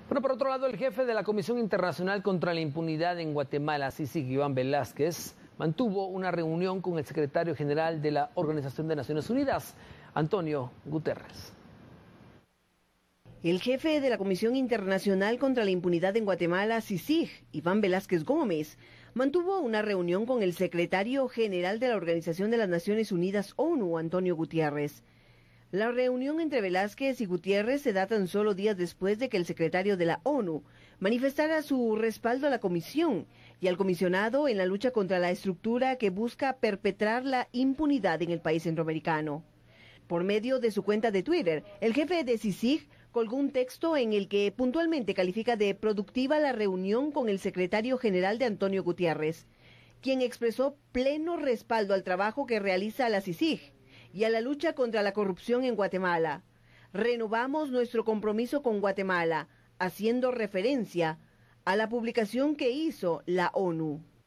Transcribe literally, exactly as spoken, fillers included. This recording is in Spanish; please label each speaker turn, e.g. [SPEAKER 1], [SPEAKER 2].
[SPEAKER 1] Bueno, por otro lado, el jefe de la Comisión Internacional contra la Impunidad en Guatemala, CICIG, Iván Velázquez, mantuvo una reunión con el secretario general de la Organización de Naciones Unidas, Antonio Guterres.
[SPEAKER 2] El jefe de la Comisión Internacional contra la Impunidad en Guatemala, CICIG, Iván Velázquez Gómez, mantuvo una reunión con el secretario general de la Organización de las Naciones Unidas, ONU, Antonio Gutiérrez. La reunión entre Velázquez y Gutiérrez se da tan solo días después de que el secretario de la ONU manifestara su respaldo a la comisión y al comisionado en la lucha contra la estructura que busca perpetrar la impunidad en el país centroamericano. Por medio de su cuenta de Twitter, el jefe de CICIG colgó un texto en el que puntualmente califica de productiva la reunión con el secretario general de Antonio Gutiérrez, quien expresó pleno respaldo al trabajo que realiza la CICIG y a la lucha contra la corrupción en Guatemala. Renovamos nuestro compromiso con Guatemala, haciendo referencia a la publicación que hizo la ONU.